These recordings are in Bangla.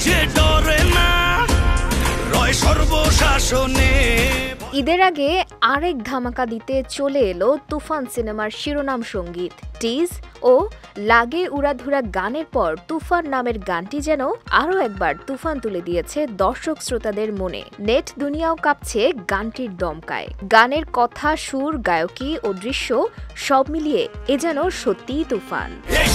সে ডরে না রয় সর্বশাসনে। ঈদের আগে আরেক ধামাকা দিতে চলে এলো তুফান সিনেমার শিরোনাম সঙ্গীত। টিজ ও লাগে উড়াধুরা গানের পর তুফান নামের গানটি যেন আরও একবার তুফান তুলে দিয়েছে দর্শক শ্রোতাদের মনে। নেট দুনিয়াও কাঁপছে গানটির দমকায়। গানের কথা, সুর, গায়কী ও দৃশ্য সব মিলিয়ে এ যেন সত্যিই তুফান।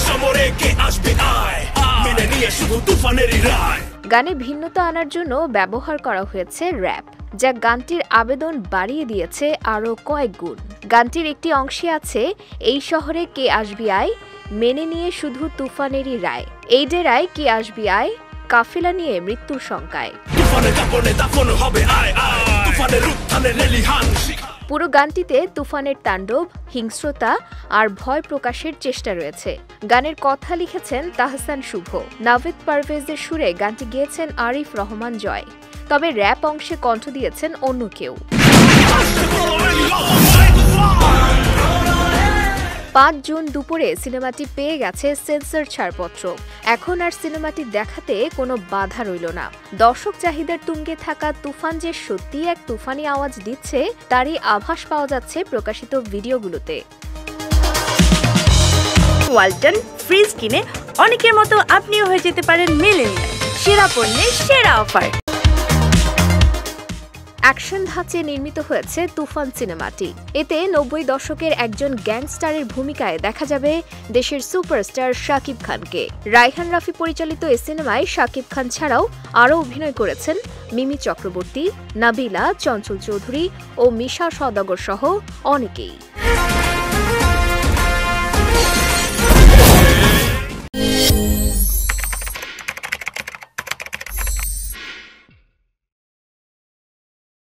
গানে ভিন্নতা আনার জন্য ব্যবহার করা হয়েছে র্যাপ, যা গানটির আবেদন বাড়িয়ে দিয়েছে আরও কয়েক গুণ। গানটির একটি অংশে আছে, এই শহরে কে আসবি আয়, মেনে নিয়ে শুধু তুফানেরই রায়, এই ডেরায় কে আসবি আয়, কাফেলা নিয়ে মৃত্যুর শঙ্কায়। পুরো গানটিতে তুফানের তাণ্ডব, হিংস্রতা আর ভয় প্রকাশের চেষ্টা রয়েছে। গানের কথা লিখেছেন তাহসান শুভ। নাভিদ পারভেজের সুরে গানটি গেয়েছেন আরিফ রহমান জয়, তবে র্যাপ অংশে কণ্ঠ দিয়েছেন অন্য কেউ। 5 জুন দুপুরে সিনেমাটি পেয়ে গেছে সেন্সর ছাড়পত্র। এখন আর সিনেমাটি দেখাতে কোনো বাধা রইল না। দর্শক চাহিদার তুঙ্গে থাকা তুফান যে সত্যি এক তুফানি আওয়াজ দিচ্ছে, তারই আভাস পাওয়া যাচ্ছে প্রকাশিত ভিডিওগুলোতে। ওয়ালটন ফ্রিজ কিনে অনেকের মতো আপনিও হয়ে যেতে পারেন মিলেনিয়াল। সেরা পণ্যের সেরা অফার। অ্যাকশন ধাঁচে নির্মিত হয়েছে তুফান সিনেমাটি। এতে 90 দশকের একজন গ্যাংস্টারের ভূমিকায় দেখা যাবে দেশের সুপারস্টার শাকিব খানকে। রায়হান রাফি পরিচালিত এই সিনেমায় শাকিব খান ছাড়াও আরও অভিনয় করেছেন মিমি চক্রবর্তী, নাবিলা, চঞ্চল চৌধুরী ও মিশা সওদাগর সহ অনেকেই।